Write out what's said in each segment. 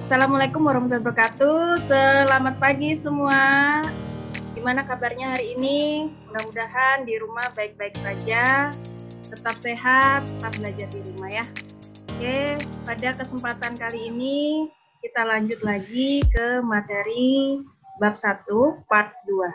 Assalamualaikum warahmatullahi wabarakatuh. Selamat pagi semua. Gimana kabarnya hari ini? Mudah-mudahan di rumah baik-baik saja. Tetap sehat, tetap belajar di rumah ya. Oke, pada kesempatan kali ini kita lanjut lagi ke materi bab 1 part 2.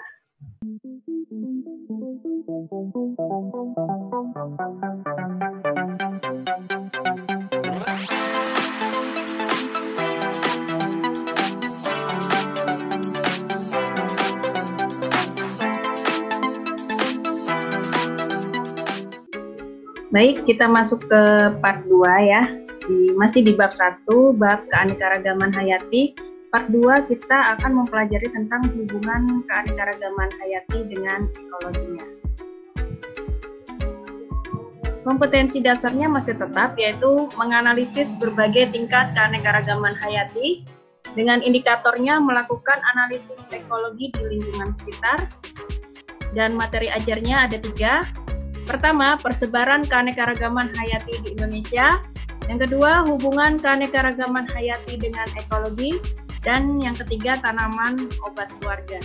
Baik, kita masuk ke part 2 ya. Masih di bab 1, bab keanekaragaman hayati. Part 2 kita akan mempelajari tentang hubungan keanekaragaman hayati dengan ekologinya. Kompetensi dasarnya masih tetap, yaitu menganalisis berbagai tingkat keanekaragaman hayati. Dengan indikatornya melakukan analisis ekologi di lingkungan sekitar. Dan materi ajarnya ada 3. Pertama, persebaran keanekaragaman hayati di Indonesia. Yang kedua, hubungan keanekaragaman hayati dengan ekologi. Dan yang ketiga, tanaman obat keluarga.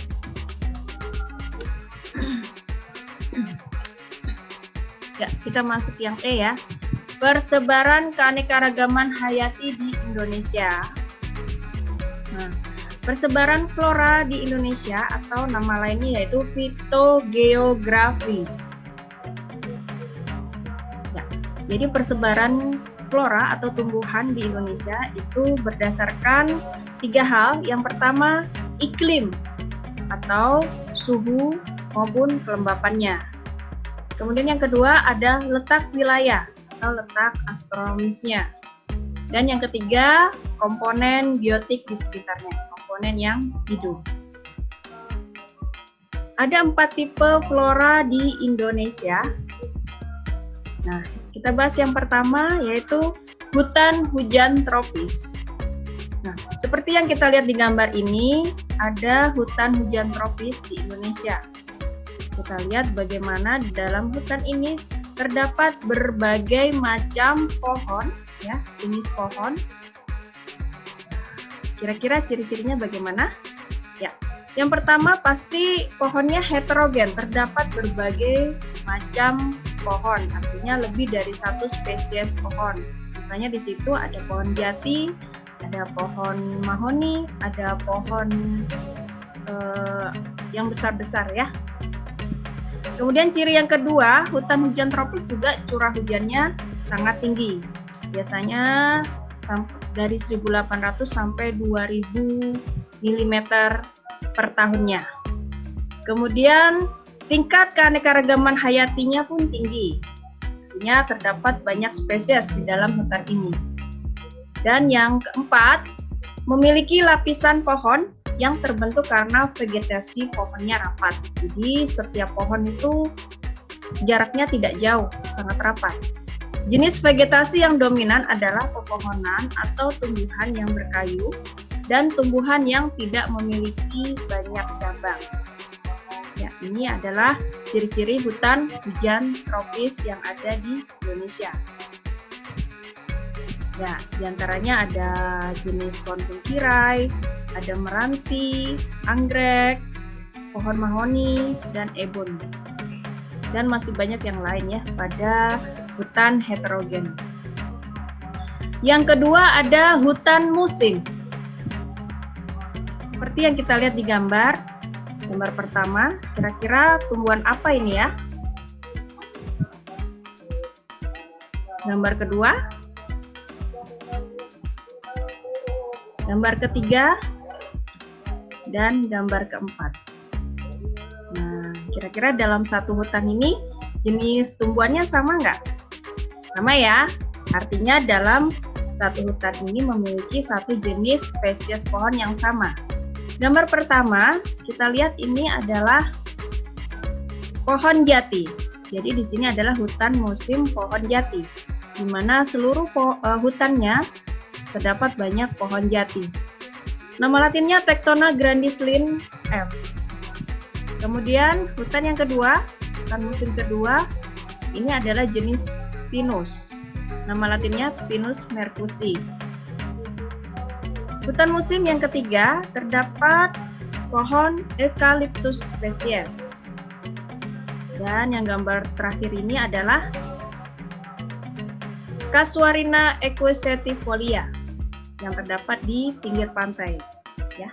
Ya, kita masuk yang E ya. Persebaran keanekaragaman hayati di Indonesia. Nah, persebaran flora di Indonesia atau nama lainnya yaitu fitogeografi. Jadi persebaran flora atau tumbuhan di Indonesia itu berdasarkan 3 hal. Yang pertama, iklim atau suhu maupun kelembapannya. Kemudian yang kedua ada letak wilayah atau letak astronomisnya. Dan yang ketiga, komponen biotik di sekitarnya, komponen yang hidup. Ada 4 tipe flora di Indonesia. Nah, kita bahas yang pertama yaitu hutan hujan tropis. Nah, seperti yang kita lihat di gambar ini, ada hutan hujan tropis di Indonesia. Kita lihat bagaimana di dalam hutan ini terdapat berbagai macam pohon, ya, jenis pohon. Kira-kira ciri-cirinya bagaimana? Ya, yang pertama pasti pohonnya heterogen, terdapat berbagai macam pohon, artinya lebih dari 1 spesies pohon. Misalnya di situ ada pohon jati, ada pohon mahoni, ada pohon yang besar-besar ya. Kemudian ciri yang kedua, hutan hujan tropis juga curah hujannya sangat tinggi. Biasanya dari 1.800 sampai 2.000 mm per tahunnya. Kemudian tingkat keanekaragaman hayatinya pun tinggi. Artinya terdapat banyak spesies di dalam hutan ini. Dan yang keempat, memiliki lapisan pohon yang terbentuk karena vegetasi pohonnya rapat. Jadi setiap pohon itu jaraknya tidak jauh, sangat rapat. Jenis vegetasi yang dominan adalah pepohonan atau tumbuhan yang berkayu dan tumbuhan yang tidak memiliki banyak cabang. Ya, ini adalah ciri-ciri hutan hujan tropis yang ada di Indonesia. Ya, diantaranya ada jenis pohon tungkirai, ada meranti, anggrek, pohon mahoni, dan ebon. Dan masih banyak yang lain ya pada hutan heterogen. Yang kedua ada hutan musim. Seperti yang kita lihat di gambar. Gambar pertama, kira-kira tumbuhan apa ini ya? Gambar kedua. Gambar ketiga. Dan gambar keempat. Nah, kira-kira dalam satu hutan ini jenis tumbuhannya sama nggak? Sama ya. Artinya dalam satu hutan ini memiliki satu jenis spesies pohon yang sama. Gambar pertama, kita lihat ini adalah pohon jati. Jadi di sini adalah hutan musim pohon jati, di mana seluruh hutannya terdapat banyak pohon jati. Nama latinnya Tectona grandis Linn. M. Kemudian hutan yang kedua, hutan musim kedua, ini adalah jenis Pinus. Nama latinnya Pinus mercusi. Hutan musim yang ketiga terdapat pohon eucalyptus spesies. Dan yang gambar terakhir ini adalah Casuarina equisetifolia yang terdapat di pinggir pantai, ya.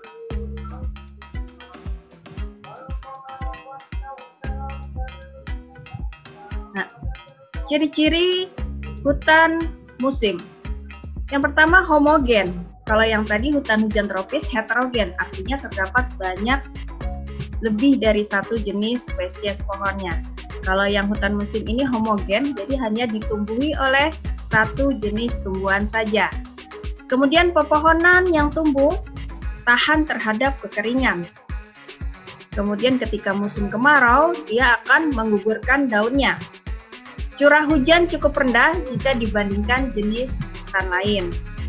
Nah, ciri-ciri hutan musim. Yang pertama, homogen. Kalau yang tadi hutan hujan tropis heterogen, artinya terdapat banyak lebih dari satu jenis spesies pohonnya. Kalau yang hutan musim ini homogen, jadi hanya ditumbuhi oleh satu jenis tumbuhan saja. Kemudian pepohonan yang tumbuh tahan terhadap kekeringan. Kemudian ketika musim kemarau, dia akan menggugurkan daunnya. Curah hujan cukup rendah jika dibandingkan jenis hutan lain.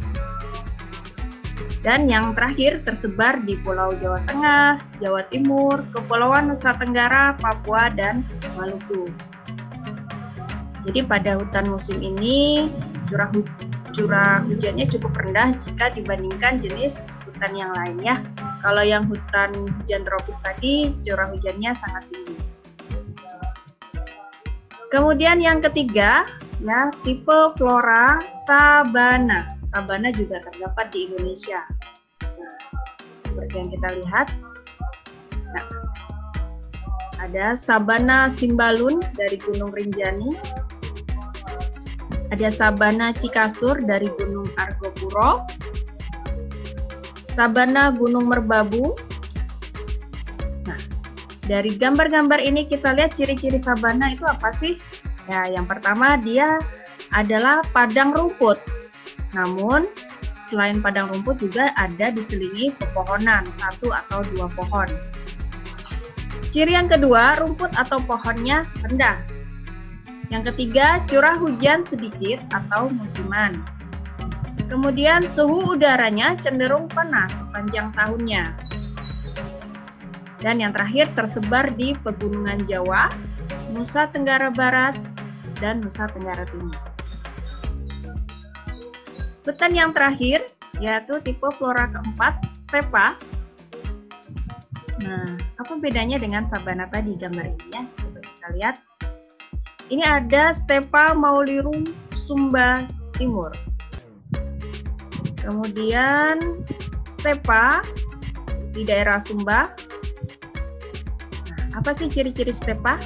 Dan yang terakhir tersebar di Pulau Jawa Tengah, Jawa Timur, Kepulauan Nusa Tenggara, Papua, dan Maluku. Jadi pada hutan musim ini curah hujannya cukup rendah jika dibandingkan jenis hutan yang lain, ya. Kalau yang hutan hujan tropis tadi curah hujannya sangat tinggi. Kemudian yang ketiga, ya, tipe flora sabana. Sabana juga terdapat di Indonesia. Nah, seperti yang kita lihat, nah, ada Sabana Simbalun dari Gunung Rinjani, ada Sabana Cikasur dari Gunung Argopuro, Sabana Gunung Merbabu. Nah, dari gambar-gambar ini kita lihat ciri-ciri sabana itu apa sih? Ya, yang pertama dia adalah padang rumput. Namun, selain padang rumput juga ada diselingi pepohonan, satu atau dua pohon. Ciri yang kedua, rumput atau pohonnya rendah. Yang ketiga, curah hujan sedikit atau musiman. Kemudian, suhu udaranya cenderung panas sepanjang tahunnya. Dan yang terakhir, tersebar di pegunungan Jawa, Nusa Tenggara Barat, dan Nusa Tenggara Timur. Hutan yang terakhir yaitu tipe flora keempat, stepa. Nah, apa bedanya dengan sabana tadi gambar ini, ya? Coba kita lihat. Ini ada Stepa Maulirum Sumba Timur. Kemudian stepa di daerah Sumba. Nah, apa sih ciri-ciri stepa?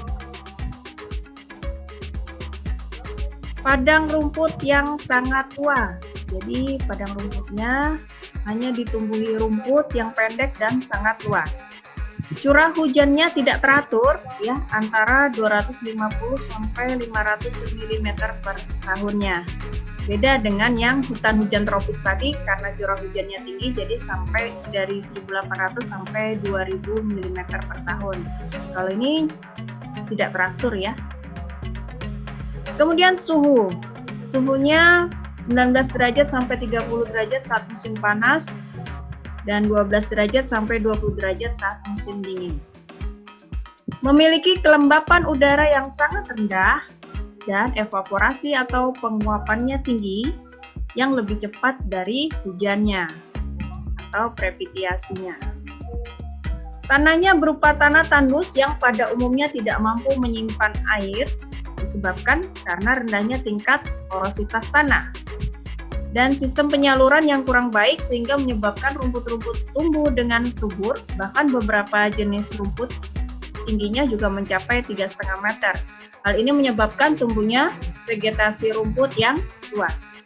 Padang rumput yang sangat luas. Jadi padang rumputnya hanya ditumbuhi rumput yang pendek dan sangat luas. Curah hujannya tidak teratur, ya, antara 250 sampai 500 mm per tahunnya. Beda dengan yang hutan hujan tropis tadi, karena curah hujannya tinggi, jadi sampai dari 1.800 sampai 2.000 mm per tahun. Kalau ini tidak teratur, ya. Kemudian suhu. Suhunya 19 derajat sampai 30 derajat saat musim panas, dan 12 derajat sampai 20 derajat saat musim dingin. Memiliki kelembapan udara yang sangat rendah dan evaporasi atau penguapannya tinggi yang lebih cepat dari hujannya atau presipitasinya. Tanahnya berupa tanah tandus yang pada umumnya tidak mampu menyimpan air disebabkan karena rendahnya tingkat porositas tanah. Dan sistem penyaluran yang kurang baik sehingga menyebabkan rumput-rumput tumbuh dengan subur, bahkan beberapa jenis rumput tingginya juga mencapai 3,5 meter. Hal ini menyebabkan tumbuhnya vegetasi rumput yang luas.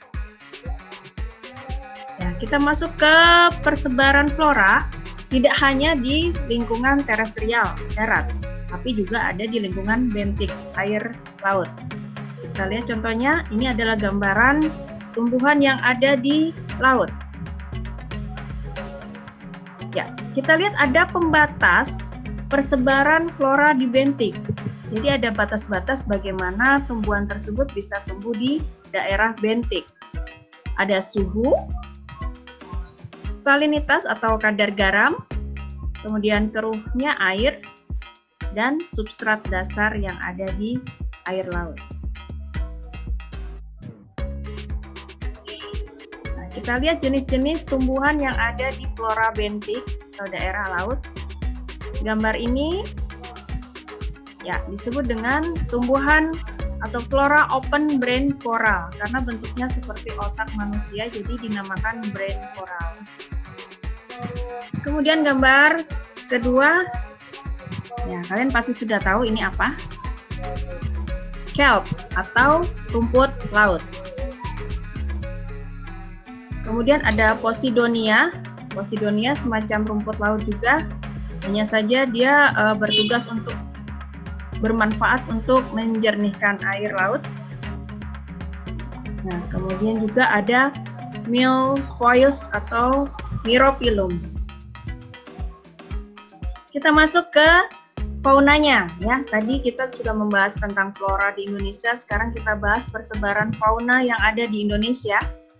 Ya, kita masuk ke persebaran flora, tidak hanya di lingkungan terestrial, darat, tapi juga ada di lingkungan bentik, air laut. Kita lihat contohnya, ini adalah gambaran tumbuhan yang ada di laut. Ya, kita lihat ada pembatas persebaran flora di bentik. Jadi ada batas-batas bagaimana tumbuhan tersebut bisa tumbuh di daerah bentik. Ada suhu, salinitas atau kadar garam, kemudian keruhnya air, dan substrat dasar yang ada di air laut. Kita Kita lihat jenis-jenis tumbuhan yang ada di flora bentik atau daerah laut. Gambar ini ya disebut dengan tumbuhan atau flora open brain coral karena bentuknya seperti otak manusia, jadi dinamakan brain coral. Kemudian gambar kedua, ya kalian pasti sudah tahu ini apa? Kelp atau rumput laut. Kemudian ada Posidonia. Posidonia semacam rumput laut juga, hanya saja dia bertugas untuk bermanfaat untuk menjernihkan air laut. Nah, kemudian juga ada milfoils atau Myrophyllum. Kita masuk ke faunanya ya. Tadi kita sudah membahas tentang flora di Indonesia, sekarang kita bahas persebaran fauna yang ada di Indonesia.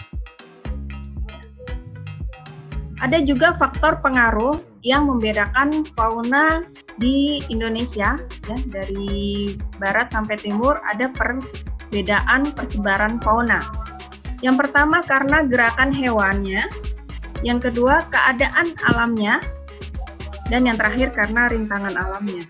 Ada juga faktor pengaruh yang membedakan fauna di Indonesia ya, dari barat sampai timur ada perbedaan persebaran fauna. Yang pertama karena gerakan hewannya, yang kedua keadaan alamnya, dan yang terakhir karena rintangan alamnya.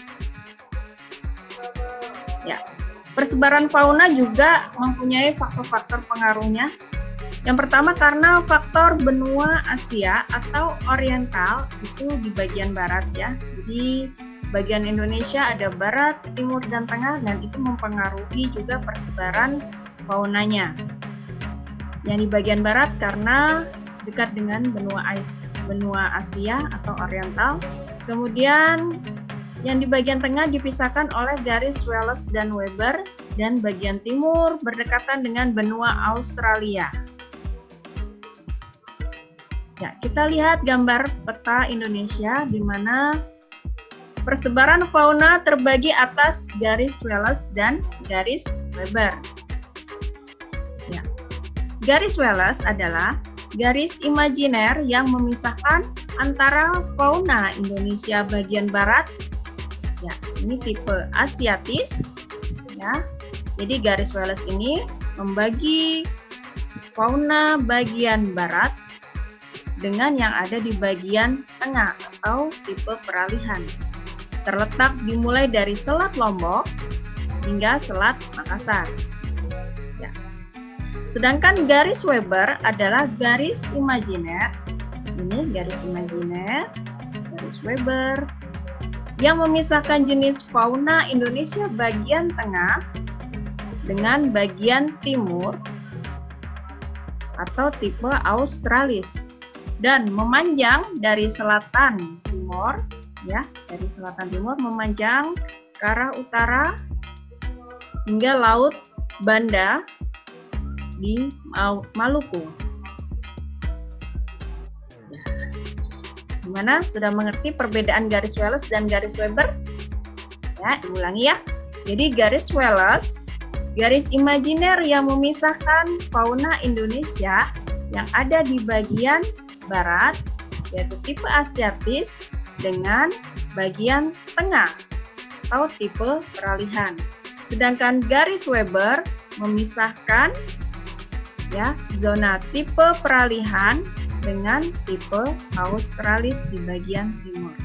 Ya, persebaran fauna juga mempunyai faktor-faktor pengaruhnya. Yang pertama karena faktor benua Asia atau Oriental itu di bagian barat ya. Jadi bagian Indonesia ada barat, timur, dan tengah, dan itu mempengaruhi juga persebaran faunanya. Yang di bagian barat karena dekat dengan benua Asia atau Oriental. Kemudian yang di bagian tengah dipisahkan oleh garis Wallace dan Weber, dan bagian timur berdekatan dengan benua Australia. Ya, kita lihat gambar peta Indonesia di mana persebaran fauna terbagi atas garis Wallace dan garis Weber. Ya. Garis Wallace adalah garis imajiner yang memisahkan antara fauna Indonesia bagian barat. Ya, ini tipe Asiatis ya. Jadi garis Wallace ini membagi fauna bagian barat dengan yang ada di bagian tengah atau tipe peralihan. Terletak dimulai dari Selat Lombok hingga Selat Makassar. Ya. Sedangkan garis Weber adalah garis imajiner. Ini garis imajiner, garis Weber, yang memisahkan jenis fauna Indonesia bagian tengah dengan bagian timur atau tipe Australis, dan memanjang dari selatan timur ya, dari selatan timur memanjang ke arah utara hingga Laut Banda di Maluku. Gimana? Sudah mengerti perbedaan garis Wallace dan garis Weber? Ya, diulangi ya. Jadi garis Wallace, garis imajiner yang memisahkan fauna Indonesia yang ada di bagian barat, yaitu tipe Asiatis, dengan bagian tengah atau tipe peralihan. Sedangkan garis Weber memisahkan ya zona tipe peralihan dengan tipe Australis di bagian timur.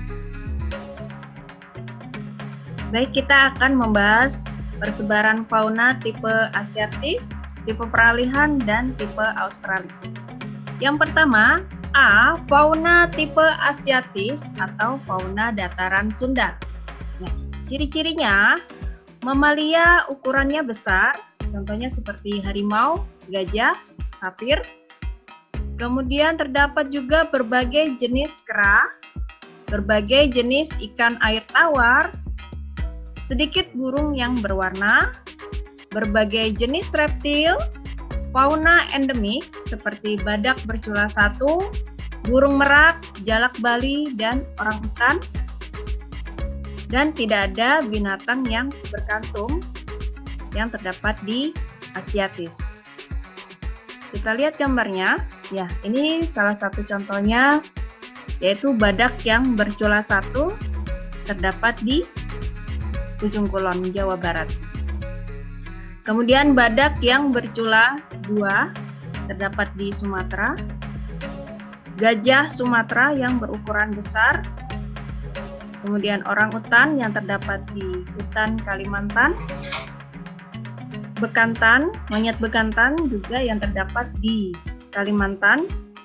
Baik, kita akan membahas persebaran fauna tipe Asiatis, tipe peralihan, dan tipe Australis. Yang pertama, A. Fauna tipe Asiatis atau fauna dataran Sunda. Nah, ciri-cirinya, mamalia ukurannya besar, contohnya seperti harimau, gajah, tapir. Kemudian terdapat juga berbagai jenis kera, berbagai jenis ikan air tawar, sedikit burung yang berwarna, berbagai jenis reptil, fauna endemik seperti badak bercula satu, burung merak, jalak Bali, dan orangutan, dan tidak ada binatang yang berkantung yang terdapat di Asiatis. Kita lihat gambarnya. Ya, ini salah satu contohnya, yaitu badak yang bercula satu terdapat di Ujung Kulon, Jawa Barat. Kemudian badak yang bercula 2 terdapat di Sumatera, gajah Sumatera yang berukuran besar, kemudian orangutan yang terdapat di hutan Kalimantan, bekantan, monyet bekantan juga yang terdapat di Kalimantan,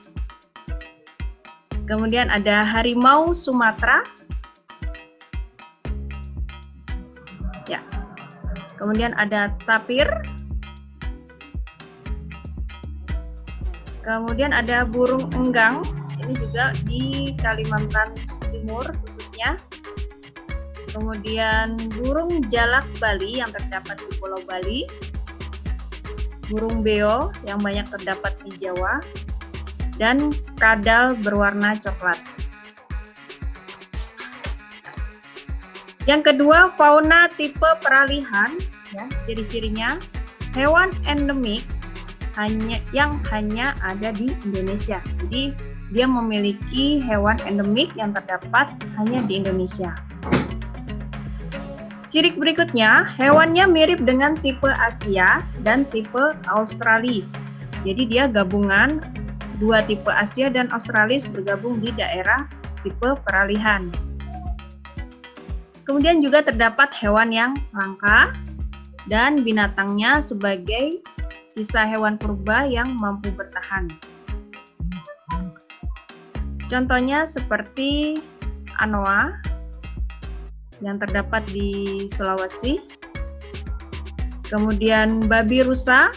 kemudian ada harimau Sumatera, ya, kemudian ada tapir, kemudian ada burung enggang, ini juga di Kalimantan Timur khususnya. Kemudian burung jalak Bali yang terdapat di Pulau Bali, burung beo yang banyak terdapat di Jawa, dan kadal berwarna coklat. Yang kedua, fauna tipe peralihan, ya, ciri-cirinya hewan endemik yang hanya ada di Indonesia. Jadi dia memiliki hewan endemik yang terdapat hanya di Indonesia. Ciri berikutnya, hewannya mirip dengan tipe Asia dan tipe Australis. Jadi dia gabungan dua tipe Asia dan Australis bergabung di daerah tipe peralihan. Kemudian juga terdapat hewan yang langka dan binatangnya sebagai sisa hewan purba yang mampu bertahan. Contohnya seperti anoa yang terdapat di Sulawesi, kemudian babi rusa,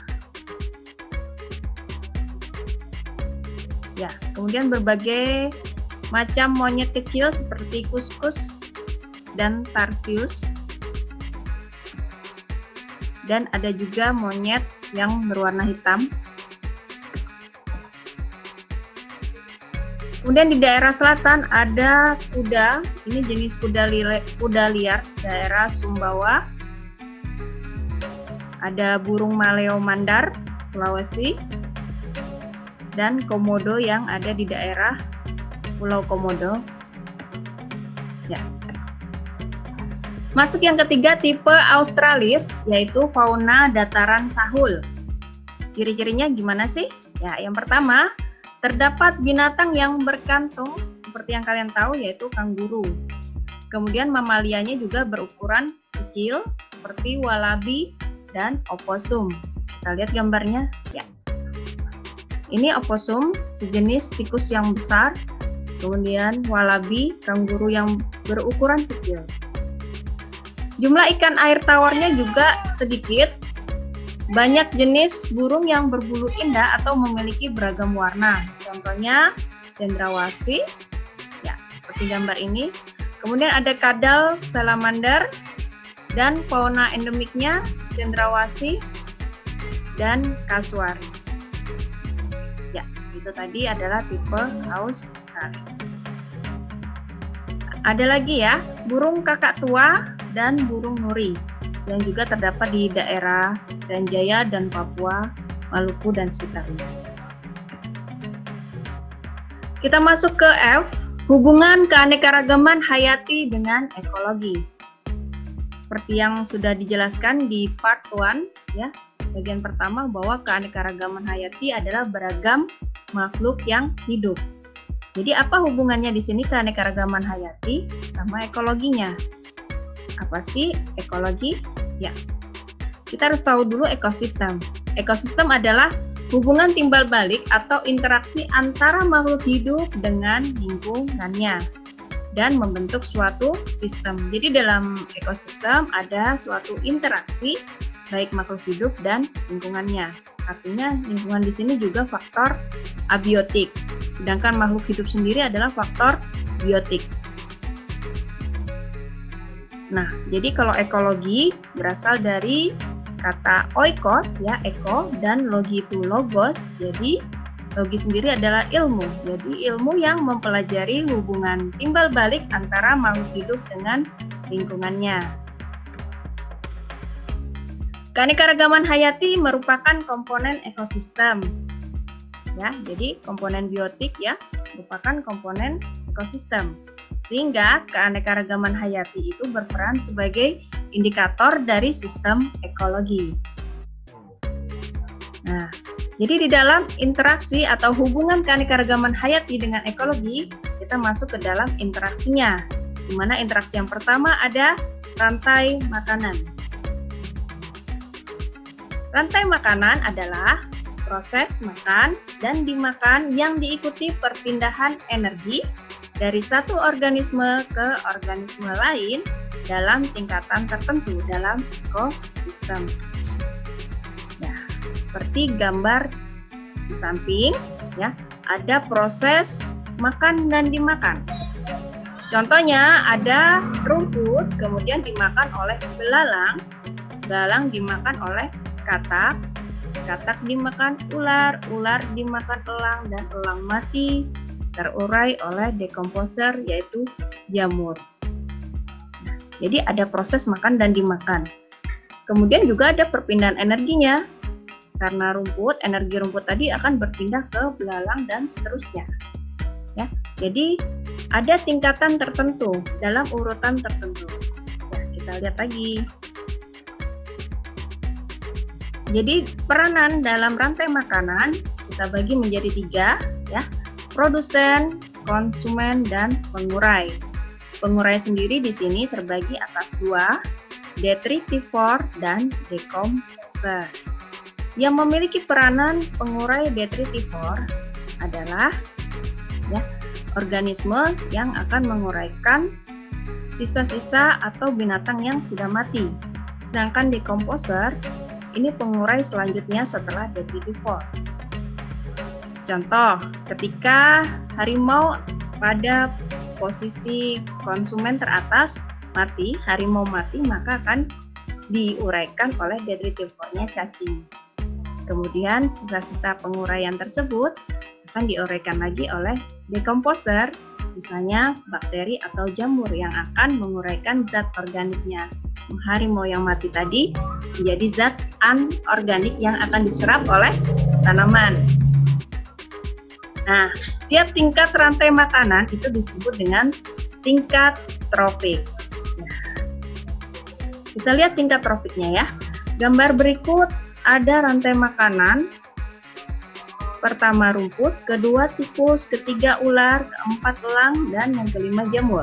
ya, kemudian berbagai macam monyet kecil seperti kuskus dan tarsius, dan ada juga monyet yang berwarna hitam. Kemudian di daerah selatan ada kuda, ini jenis kuda liar daerah Sumbawa. Ada burung maleo mandar, Sulawesi, dan komodo yang ada di daerah Pulau Komodo. Ya. Masuk yang ketiga, tipe Australis, yaitu fauna dataran sahul. Ciri-cirinya gimana sih? Ya, yang pertama, terdapat binatang yang berkantung seperti yang kalian tahu, yaitu kanguru. Kemudian mamalianya juga berukuran kecil seperti walabi dan oposum. Kita lihat gambarnya, ya. Ini oposum, sejenis tikus yang besar. Kemudian walabi, kanguru yang berukuran kecil. Jumlah ikan air tawarnya juga sedikit. Banyak jenis burung yang berbulu indah atau memiliki beragam warna. Contohnya cendrawasih, ya, seperti gambar ini. Kemudian ada kadal salamander, dan fauna endemiknya cendrawasih dan kasuari. Ya, itu tadi adalah tipe Australis. Ada lagi ya, burung kakak tua dan burung nuri yang juga terdapat di daerah Danjaya dan Papua, Maluku dan sekitarnya. Kita masuk ke F, hubungan keanekaragaman hayati dengan ekologi. Seperti yang sudah dijelaskan di part 1, ya, bagian pertama bahwa keanekaragaman hayati adalah beragam makhluk yang hidup. Jadi apa hubungannya di sini keanekaragaman hayati sama ekologinya? Apa sih ekologi? Ya, kita harus tahu dulu ekosistem. Ekosistem adalah hubungan timbal balik atau interaksi antara makhluk hidup dengan lingkungannya dan membentuk suatu sistem. Jadi dalam ekosistem ada suatu interaksi baik makhluk hidup dan lingkungannya. Artinya lingkungan di sini juga faktor abiotik, sedangkan makhluk hidup sendiri adalah faktor biotik. Nah, jadi kalau ekologi berasal dari kata oikos, ya, eko, dan logi itu logos. Jadi logi sendiri adalah ilmu. Jadi ilmu yang mempelajari hubungan timbal balik antara makhluk hidup dengan lingkungannya. Keanekaragaman hayati merupakan komponen ekosistem. Ya, jadi komponen biotik, ya, merupakan komponen ekosistem. Sehingga keanekaragaman hayati itu berperan sebagai indikator dari sistem ekologi. Nah, Jadi di dalam interaksi atau hubungan keanekaragaman hayati dengan ekologi, kita masuk ke dalam interaksinya. Di mana interaksi yang pertama ada rantai makanan. Rantai makanan adalah proses makan dan dimakan yang diikuti perpindahan energi dari satu organisme ke organisme lain dalam tingkatan tertentu dalam ekosistem. Nah, seperti gambar di samping, ya, ada proses makan dan dimakan. Contohnya ada rumput, kemudian dimakan oleh belalang, belalang dimakan oleh katak, katak dimakan ular, ular dimakan elang, dan elang mati terurai oleh dekomposer yaitu jamur. Nah, jadi ada proses makan dan dimakan. Kemudian juga ada perpindahan energinya. Karena rumput, energi rumput tadi akan berpindah ke belalang dan seterusnya. Ya, jadi ada tingkatan tertentu dalam urutan tertentu. Ya, kita lihat lagi. Jadi peranan dalam rantai makanan kita bagi menjadi 3, ya, produsen, konsumen, dan pengurai. Pengurai sendiri di sini terbagi atas 2, detritivor dan dekomposer. Yang memiliki peranan pengurai detritivor adalah, ya, organisme yang akan menguraikan sisa-sisa atau binatang yang sudah mati. Sedangkan dekomposer ini pengurai selanjutnya setelah detritivor. Contoh, ketika harimau pada posisi konsumen teratas mati, harimau mati, maka akan diuraikan oleh detritivornya cacing. Kemudian sisa-sisa penguraian tersebut akan diuraikan lagi oleh dekomposer, misalnya bakteri atau jamur yang akan menguraikan zat organiknya. Harimau yang mati tadi menjadi zat anorganik yang akan diserap oleh tanaman. Nah, tiap tingkat rantai makanan itu disebut dengan tingkat trofik. Nah, kita lihat tingkat trofiknya, ya. Gambar berikut ada rantai makanan. Pertama rumput, kedua tikus, ketiga ular, keempat elang, dan yang kelima jamur.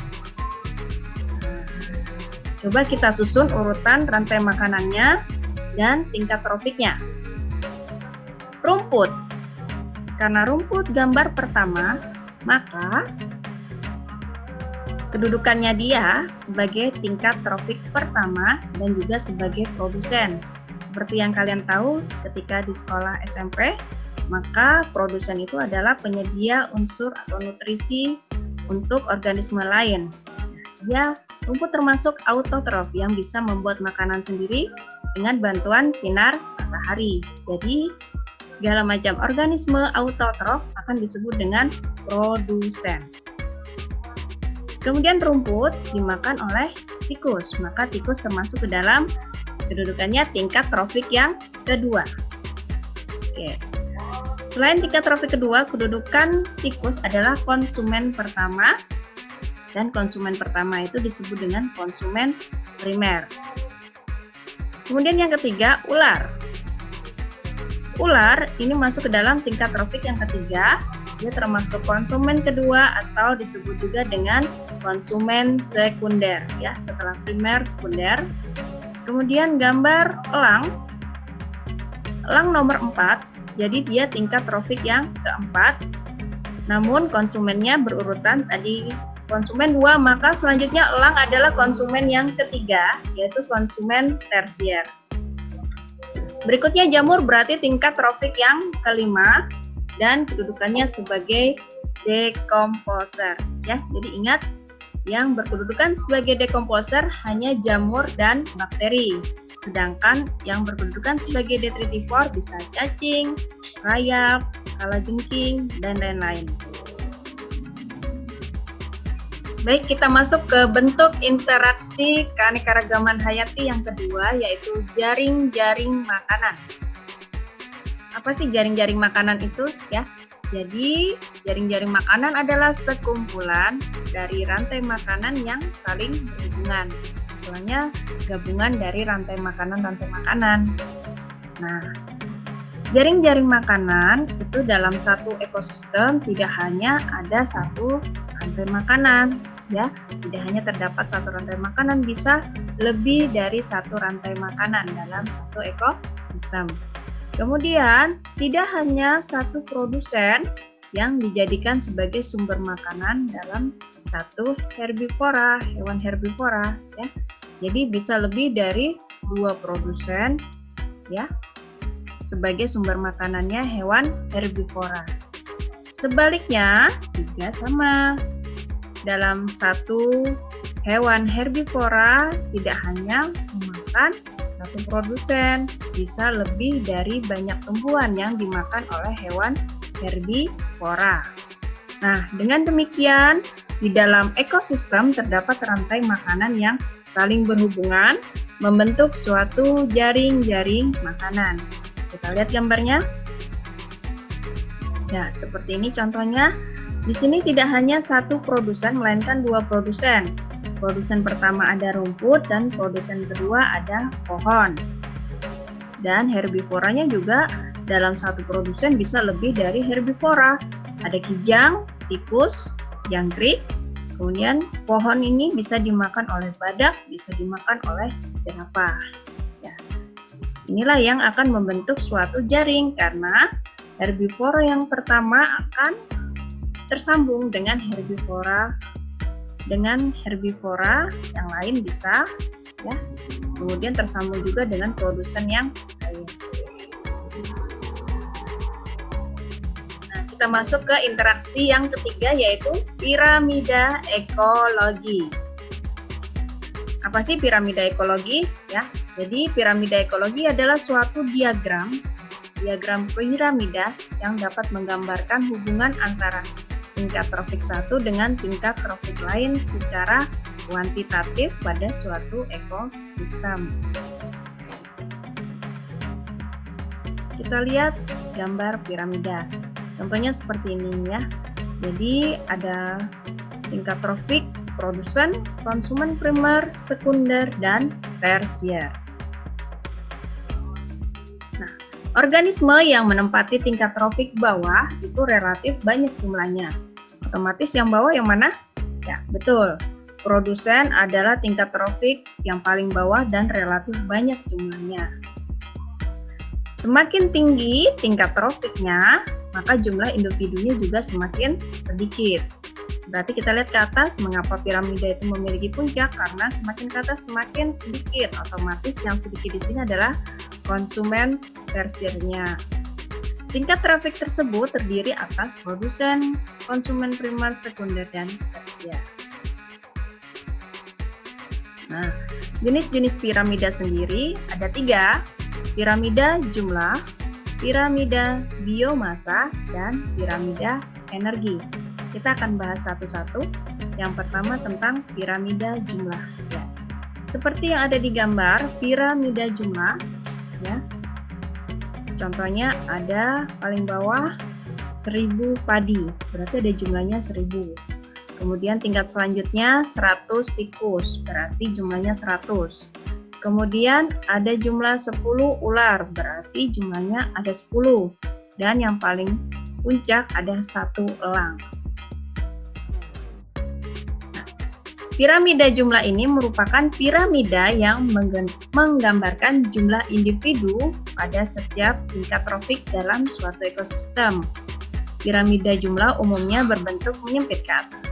Coba kita susun urutan rantai makanannya dan tingkat trofiknya. Rumput. Karena rumput gambar pertama, maka kedudukannya dia sebagai tingkat trofik pertama dan juga sebagai produsen. Seperti yang kalian tahu ketika di sekolah SMP, maka produsen itu adalah penyedia unsur atau nutrisi untuk organisme lain. Ya, rumput termasuk autotrof yang bisa membuat makanan sendiri dengan bantuan sinar matahari. Jadi, segala macam organisme autotrof akan disebut dengan produsen. Kemudian rumput dimakan oleh tikus, maka tikus termasuk ke dalam kedudukannya tingkat trofik yang kedua. Oke. Selain tingkat trofik kedua, kedudukan tikus adalah konsumen pertama, dan konsumen pertama itu disebut dengan konsumen primer. Kemudian yang ketiga, ular. Ular ini masuk ke dalam tingkat trofik yang ketiga, dia termasuk konsumen kedua atau disebut juga dengan konsumen sekunder, ya, setelah primer, sekunder. Kemudian gambar elang. Elang nomor 4. Jadi dia tingkat trofik yang keempat, namun konsumennya berurutan tadi konsumen 2, maka selanjutnya elang adalah konsumen yang ketiga, yaitu konsumen tersier. Berikutnya jamur berarti tingkat trofik yang kelima dan kedudukannya sebagai dekomposer. Ya, jadi ingat yang berkedudukan sebagai dekomposer hanya jamur dan bakteri. Sedangkan yang berkedudukan sebagai detritivor bisa cacing, rayap, kalajengking, dan lain-lain. Baik, kita masuk ke bentuk interaksi keanekaragaman hayati yang kedua, yaitu jaring-jaring makanan. Apa sih jaring-jaring makanan itu? Ya, jadi jaring-jaring makanan adalah sekumpulan dari rantai makanan yang saling berhubungan. Istilahnya gabungan dari rantai makanan. Nah, Jaring-jaring makanan itu dalam satu ekosistem tidak hanya ada satu rantai makanan, ya. Tidak hanya terdapat satu rantai makanan, bisa lebih dari satu rantai makanan dalam satu ekosistem. Kemudian, tidak hanya satu produsen yang dijadikan sebagai sumber makanan dalam satu herbivora, hewan herbivora, ya. Jadi bisa lebih dari 2 produsen, ya, sebagai sumber makanannya hewan herbivora. Sebaliknya juga sama. Dalam satu hewan herbivora tidak hanya memakan satu produsen, bisa lebih dari banyak tumbuhan yang dimakan oleh hewan herbivora. Nah, dengan demikian di dalam ekosistem terdapat rantai makanan yang saling berhubungan membentuk suatu jaring-jaring makanan. Kita lihat gambarnya. Ya, seperti ini contohnya. Di sini tidak hanya satu produsen, melainkan 2 produsen. Produsen pertama ada rumput dan produsen kedua ada pohon. Dan herbivoranya juga dalam satu produsen bisa lebih dari herbivora. Ada kijang, tikus, jangkrik. Kemudian pohon ini bisa dimakan oleh badak, bisa dimakan oleh jerapah. Inilah yang akan membentuk suatu jaring karena herbivora yang pertama akan tersambung dengan herbivora yang lain bisa, ya. Kemudian tersambung juga dengan produsen yang lain. Nah, kita masuk ke interaksi yang ketiga yaitu piramida ekologi. Apa sih piramida ekologi? Ya. Jadi piramida ekologi adalah suatu diagram piramida yang dapat menggambarkan hubungan antara tingkat trofik satu dengan tingkat trofik lain secara kuantitatif pada suatu ekosistem. Kita lihat gambar piramida. Contohnya seperti ini ya. Jadi ada tingkat trofik, produsen, konsumen primer, sekunder, dan tersier. Organisme yang menempati tingkat trofik bawah itu relatif banyak jumlahnya. Otomatis yang bawah yang mana? Ya, betul. Produsen adalah tingkat trofik yang paling bawah dan relatif banyak jumlahnya. Semakin tinggi tingkat trofiknya, maka jumlah individunya juga semakin sedikit. Berarti kita lihat ke atas, mengapa piramida itu memiliki puncak? Karena semakin ke atas semakin sedikit. Otomatis yang sedikit di sini adalah konsumen tersiernya. Tingkat trafik tersebut terdiri atas produsen, konsumen primer, sekunder, dan tersier. Nah, jenis-jenis piramida sendiri ada 3, piramida jumlah, piramida biomasa, dan piramida energi. Kita akan bahas satu-satu. Yang pertama tentang piramida jumlah. Ya. Seperti yang ada di gambar, piramida jumlah, ya. Contohnya ada paling bawah 1000 padi, berarti ada jumlahnya 1000. Kemudian tingkat selanjutnya 100 tikus, berarti jumlahnya 100. Kemudian ada jumlah 10 ular, berarti jumlahnya ada 10. Dan yang paling puncak ada 1 elang. Piramida jumlah ini merupakan piramida yang menggambarkan jumlah individu pada setiap tingkat trofik dalam suatu ekosistem. Piramida jumlah umumnya berbentuk menyempit ke atas.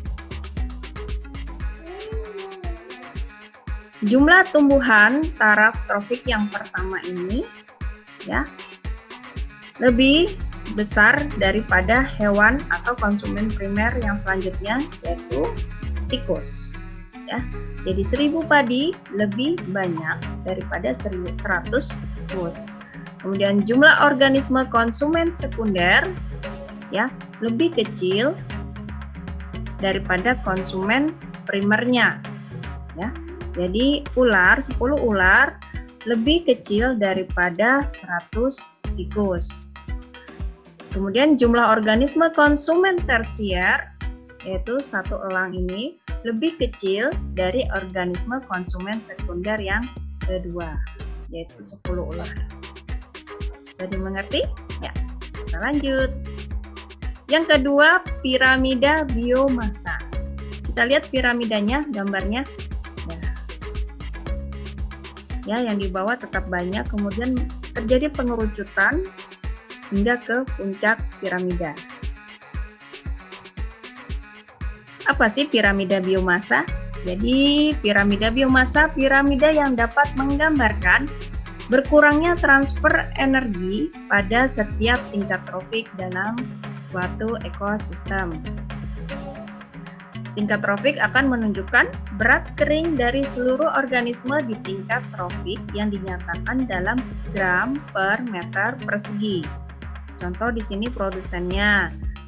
Jumlah tumbuhan taraf trofik yang pertama ini ya lebih besar daripada hewan atau konsumen primer yang selanjutnya, yaitu tikus. Ya, jadi 1000 padi lebih banyak daripada 100 tikus. Kemudian jumlah organisme konsumen sekunder ya lebih kecil daripada konsumen primernya. Ya, jadi 10 ular lebih kecil daripada 100 tikus. Kemudian jumlah organisme konsumen tersier yaitu 1 elang ini lebih kecil dari organisme konsumen sekunder yang kedua, yaitu 10 ular. Bisa Bisa dimengerti? Ya, kita lanjut. Yang kedua, piramida biomasa. Kita lihat piramidanya, gambarnya. Ya, yang di bawah tetap banyak, kemudian terjadi pengerucutan hingga ke puncak piramida. Apa sih piramida biomasa? Jadi, piramida biomasa, piramida yang dapat menggambarkan berkurangnya transfer energi pada setiap tingkat tropik dalam suatu ekosistem. Tingkat tropik akan menunjukkan berat kering dari seluruh organisme di tingkat tropik yang dinyatakan dalam gram per meter persegi. Contoh di sini produsennya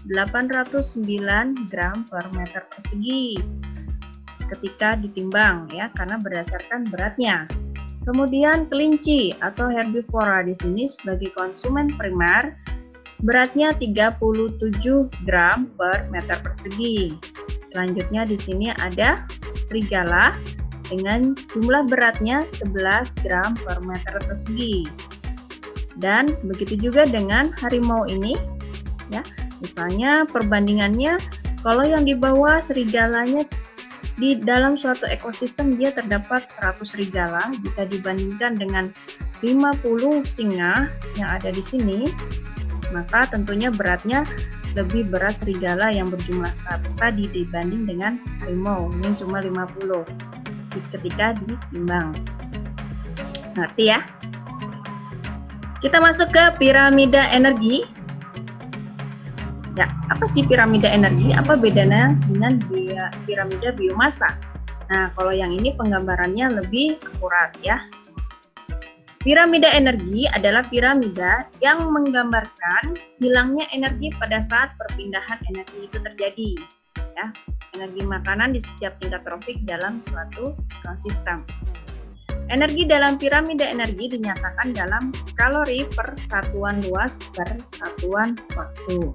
809 gram per meter persegi ketika ditimbang ya, karena berdasarkan beratnya. Kemudian kelinci atau herbivora di sini sebagai konsumen primer beratnya 37 gram per meter persegi. Selanjutnya di sini ada serigala dengan jumlah beratnya 11 gram per meter persegi. Dan begitu juga dengan harimau ini ya. Misalnya perbandingannya, kalau yang di bawah serigalanya di dalam suatu ekosistem dia terdapat 100 serigala, jika dibandingkan dengan 50 singa yang ada di sini, maka tentunya beratnya lebih berat serigala yang berjumlah 100 tadi dibanding dengan harimau yang cuma 50 ketika ditimbang. Ngerti ya? Kita masuk ke piramida energi. Ya, apa sih piramida energi? Apa bedanya dengan piramida biomasa? Nah, kalau yang ini penggambarannya lebih akurat ya. Piramida energi adalah piramida yang menggambarkan hilangnya energi pada saat perpindahan energi itu terjadi. Ya, energi makanan di setiap tingkat tropik dalam suatu ekosistem. Energi dalam piramida energi dinyatakan dalam kalori per satuan luas per satuan waktu.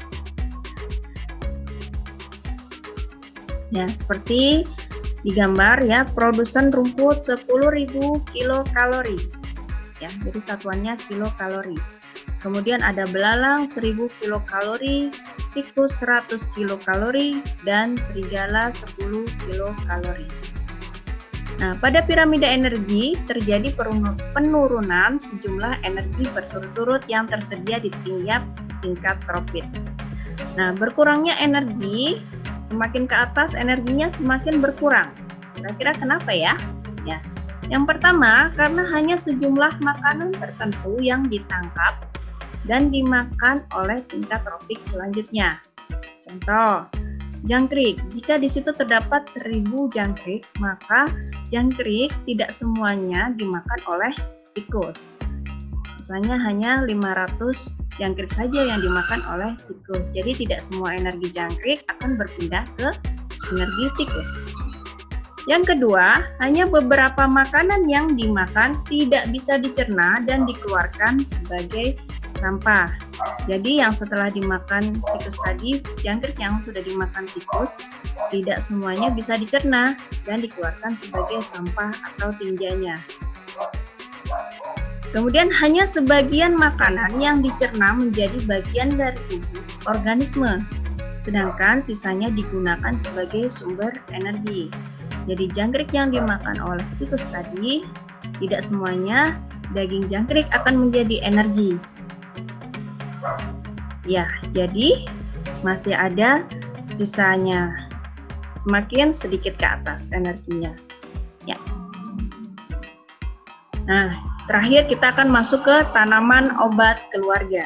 Ya, seperti digambar ya, produsen rumput 10.000 kilokalori. Ya, jadi satuannya kilokalori. Kemudian ada belalang 1000 kilokalori, tikus 100 kilokalori, dan serigala 10 kilokalori. Nah, pada piramida energi terjadi penurunan sejumlah energi berturut-turut yang tersedia di tiap tingkat tropik. Nah, berkurangnya energi, semakin ke atas energinya semakin berkurang. Kira-kira kenapa ya? Ya. Yang pertama, karena hanya sejumlah makanan tertentu yang ditangkap dan dimakan oleh tingkat tropik selanjutnya. Contoh, jangkrik. Jika di situ terdapat 1000 jangkrik, maka jangkrik tidak semuanya dimakan oleh tikus. Misalnya hanya 500 jangkrik saja yang dimakan oleh tikus. Jadi tidak semua energi jangkrik akan berpindah ke energi tikus. Yang kedua, hanya beberapa makanan yang dimakan tidak bisa dicerna dan dikeluarkan sebagai sampah. Jadi yang setelah dimakan tikus tadi, jangkrik yang sudah dimakan tikus, tidak semuanya bisa dicerna dan dikeluarkan sebagai sampah atau tinjanya. Kemudian hanya sebagian makanan yang dicerna menjadi bagian dari tubuh organisme, sedangkan sisanya digunakan sebagai sumber energi. Jadi jangkrik yang dimakan oleh tikus tadi, tidak semuanya daging jangkrik akan menjadi energi. Ya, jadi masih ada sisanya, semakin sedikit ke atas energinya. Ya. Nah, terakhir kita akan masuk ke tanaman obat keluarga.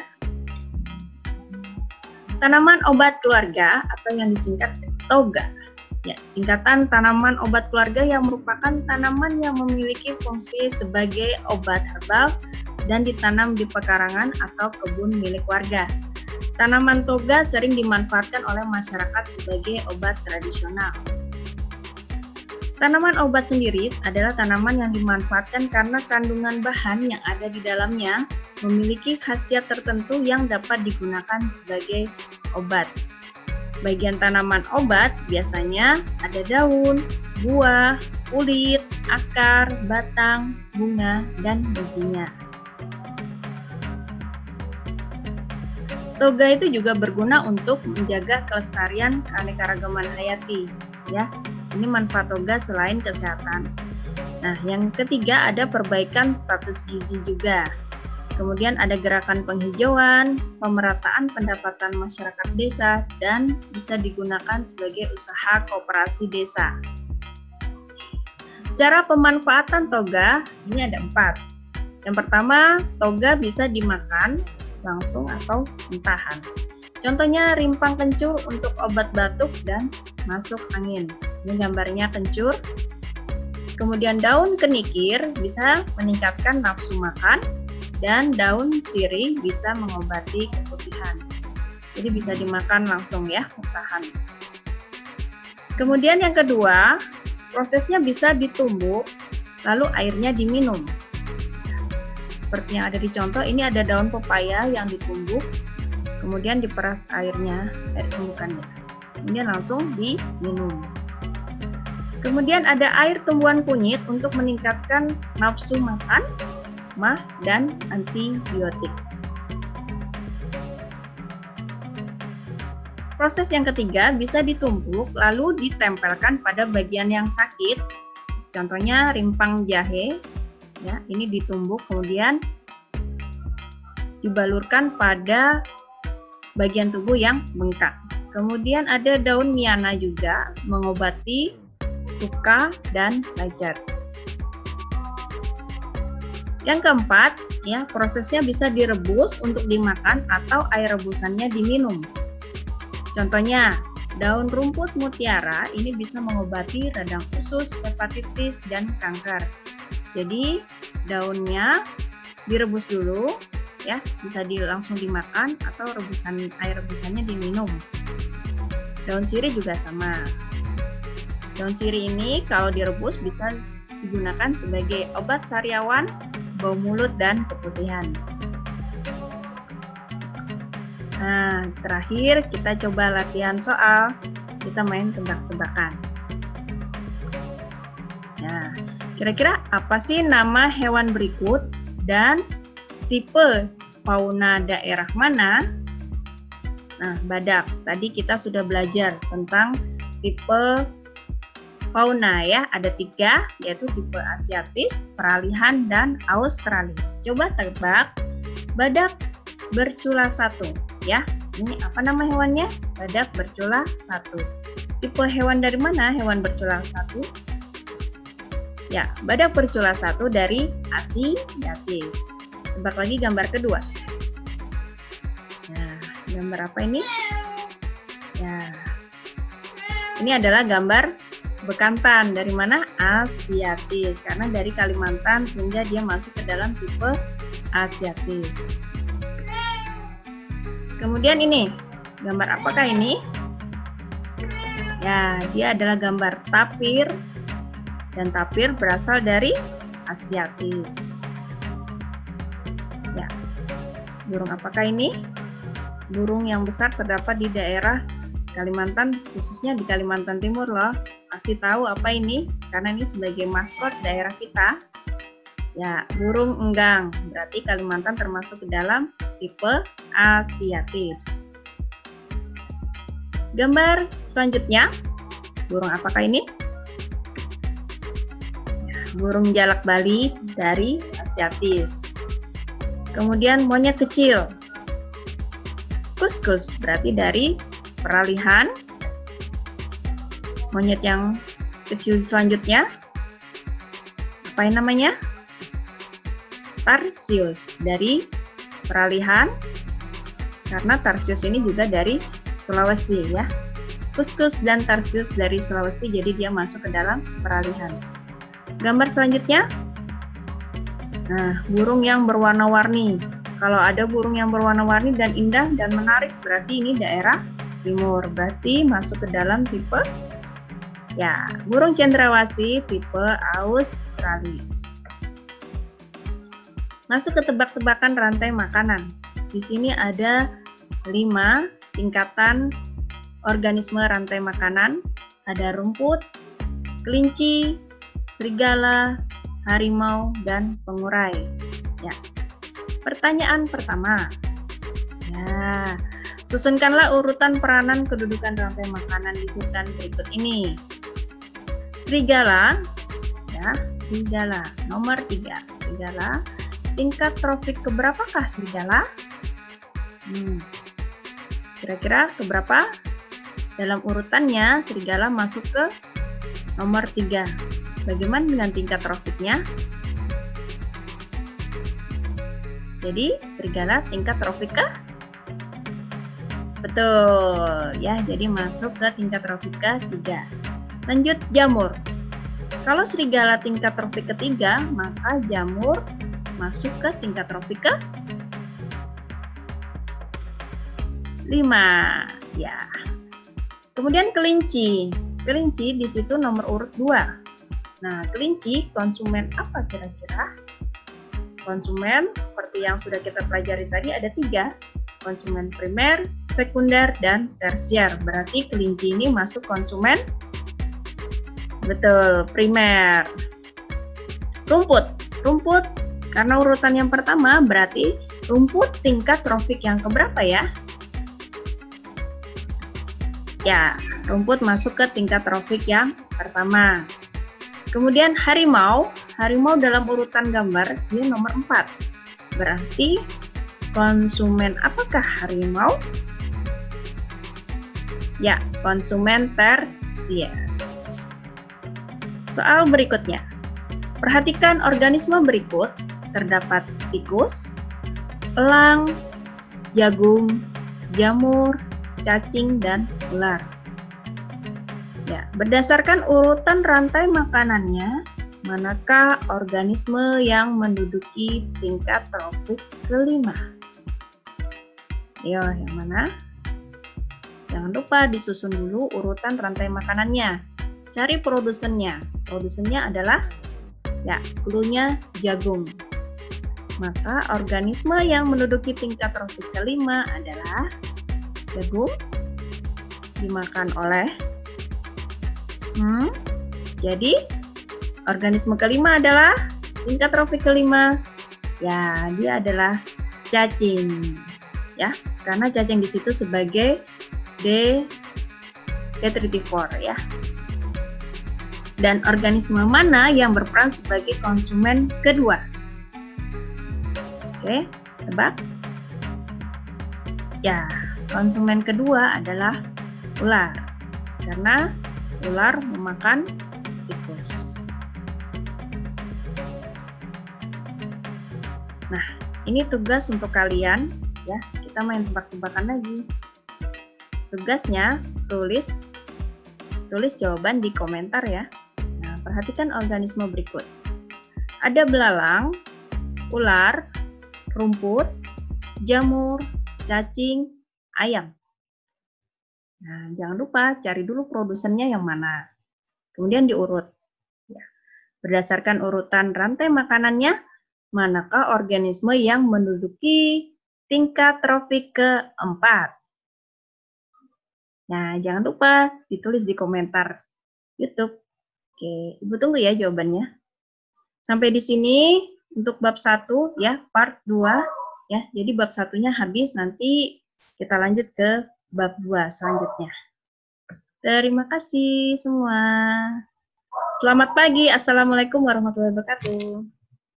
Tanaman obat keluarga atau yang disingkat toga. Ya, singkatan tanaman obat keluarga yang merupakan tanaman yang memiliki fungsi sebagai obat herbal dan ditanam di pekarangan atau kebun milik warga. Tanaman toga sering dimanfaatkan oleh masyarakat sebagai obat tradisional. Tanaman obat sendiri adalah tanaman yang dimanfaatkan karena kandungan bahan yang ada di dalamnya memiliki khasiat tertentu yang dapat digunakan sebagai obat. Bagian tanaman obat biasanya ada daun, buah, kulit, akar, batang, bunga, dan bijinya. Toga itu juga berguna untuk menjaga kelestarian keanekaragaman hayati, ya. Ini manfaat toga selain kesehatan. Nah, yang ketiga ada perbaikan status gizi juga. Kemudian ada gerakan penghijauan, pemerataan pendapatan masyarakat desa, dan bisa digunakan sebagai usaha koperasi desa. Cara pemanfaatan toga ini ada 4. Yang pertama, toga bisa dimakan langsung atau mentahan. Contohnya rimpang kencur untuk obat batuk dan masuk angin. Ini gambarnya kencur. Kemudian daun kenikir bisa meningkatkan nafsu makan, dan daun sirih bisa mengobati keputihan. Jadi bisa dimakan langsung ya, mentahan. Kemudian yang kedua, prosesnya bisa ditumbuk, lalu airnya diminum. Seperti yang ada di contoh, ini ada daun pepaya yang ditumbuk, kemudian diperas airnya, air tumbukannya. Kemudian langsung diminum. Kemudian ada air tumbuhan kunyit untuk meningkatkan nafsu makan, mah, dan antibiotik. Proses yang ketiga bisa ditumbuk lalu ditempelkan pada bagian yang sakit. Contohnya rimpang jahe, ya, ini ditumbuk kemudian dibalurkan pada bagian tubuh yang bengkak. Kemudian ada daun miana juga mengobati luka dan lajar. Yang keempat, ya, prosesnya bisa direbus untuk dimakan atau air rebusannya diminum. Contohnya, daun rumput mutiara ini bisa mengobati radang usus, hepatitis, dan kanker. Jadi, daunnya direbus dulu, ya, bisa langsung dimakan atau air rebusannya diminum. Daun sirih juga sama. Daun sirih ini kalau direbus bisa digunakan sebagai obat sariawan, bau mulut, dan keputihan. Nah, terakhir kita coba latihan soal. Kita main tebak-tebakan. Nah, kira-kira apa sih nama hewan berikut dan tipe fauna daerah mana? Nah, badak. Tadi kita sudah belajar tentang tipe fauna ya, ada 3, yaitu tipe asiatis, peralihan, dan australis. Coba tebak badak bercula 1 ya. Ini apa nama hewannya? Badak bercula 1. Tipe hewan dari mana hewan bercula 1? Ya, badak bercula 1 dari asiatis. Tebak lagi gambar kedua. Nah, gambar apa ini? Ya, ini adalah gambar bekantan. Dari mana? Asiatis. Karena dari Kalimantan sehingga dia masuk ke dalam tipe asiatis. Kemudian ini, gambar apakah ini? Ya, dia adalah gambar tapir. Dan tapir berasal dari asiatis. Ya, burung apakah ini? Burung yang besar terdapat di daerah Kalimantan, khususnya di Kalimantan Timur loh. Pasti tahu apa ini, karena ini sebagai maskot daerah kita. Ya, burung enggang. Berarti Kalimantan termasuk ke dalam tipe asiatis. Gambar selanjutnya, burung apakah ini? Ya, burung jalak Bali dari asiatis. Kemudian monyet kecil. Kuskus berarti dari peralihan. Monyet yang kecil selanjutnya, apa yang namanya? Tarsius dari peralihan, karena Tarsius ini juga dari Sulawesi ya. Kuskus dan Tarsius dari Sulawesi, jadi dia masuk ke dalam peralihan. Gambar selanjutnya, nah, burung yang berwarna-warni. Kalau ada burung yang berwarna-warni dan indah dan menarik, berarti ini daerah timur. Berarti masuk ke dalam tipe, ya, burung cendrawasih tipe australis. Masuk ke tebak-tebakan rantai makanan. Di sini ada 5 tingkatan organisme rantai makanan. Ada rumput, kelinci, serigala, harimau, dan pengurai. Ya. Pertanyaan pertama. Ya, Nah, susunkanlah urutan peranan kedudukan rantai makanan di hutan berikut ini. Serigala, ya, serigala nomor 3. Serigala, tingkat trofik keberapakah serigala? Kira-kira keberapa? Dalam urutannya, serigala masuk ke nomor 3. Bagaimana dengan tingkat trofiknya? Jadi, serigala tingkat trofik ke? Betul, ya. Jadi masuk ke tingkat trofik ke-3. Lanjut jamur. Kalau serigala tingkat trofik ke-3, maka jamur masuk ke tingkat trofik ke-5. Ya. Kemudian kelinci. Kelinci di situ nomor urut 2. Nah, kelinci konsumen apa kira-kira? Konsumen seperti yang sudah kita pelajari tadi ada 3. Konsumen primer, sekunder, dan tersier. Berarti kelinci ini masuk konsumen, betul, primer. Rumput. Rumput, karena urutan yang pertama berarti rumput tingkat trofik yang keberapa ya? Ya, rumput masuk ke tingkat trofik yang pertama. Kemudian harimau. Harimau dalam urutan gambar dia nomor 4. Berarti konsumen apakah harimau? Ya, konsumen tersier. Soal berikutnya. Perhatikan organisme berikut. Terdapat tikus, elang, jagung, jamur, cacing, dan ular. Ya, berdasarkan urutan rantai makanannya, manakah organisme yang menduduki tingkat trofik ke-5? Ayo, yang mana? Jangan lupa disusun dulu urutan rantai makanannya. Cari produsennya. Produsennya adalah, ya, cluenya jagung. Maka organisme yang menduduki tingkat trofik ke-5 adalah jagung, dimakan oleh jadi organisme ke-5 adalah tingkat trofik ke-5, ya, dia adalah cacing, ya, karena cacing di situ sebagai detritivore, ya. Dan organisme mana yang berperan sebagai konsumen kedua? Oke, tebak. Ya, konsumen kedua adalah ular, karena ular memakan tikus. Nah, ini tugas untuk kalian, ya. Kita main tebak-tebakan lagi. Tugasnya tulis jawaban di komentar ya. Nah, perhatikan organisme berikut. Ada belalang, ular, rumput, jamur, cacing, ayam. Nah, jangan lupa cari dulu produsennya yang mana. Kemudian diurut. Ya. Berdasarkan urutan rantai makanannya, manakah organisme yang menduduki tingkat trofik ke-4? Nah, jangan lupa ditulis di komentar YouTube. Oke, Ibu tunggu ya jawabannya. Sampai di sini untuk bab 1 ya, part 2 ya. Jadi bab 1-nya habis, nanti kita lanjut ke bab 2 selanjutnya. Terima kasih semua. Selamat pagi. Assalamualaikum warahmatullahi wabarakatuh.